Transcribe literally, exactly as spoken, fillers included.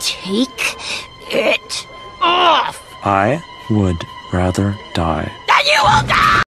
Take it off! I would rather die. Then you will die!